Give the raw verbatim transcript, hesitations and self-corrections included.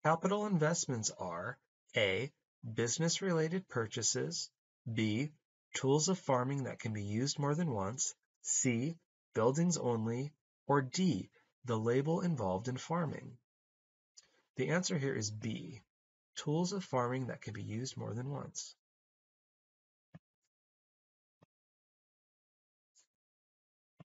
Capital investments are A. Business-related purchases, B. Tools of farming that can be used more than once, C. Buildings only, or D. The labor involved in farming. The answer here is B. Tools of farming that can be used more than once.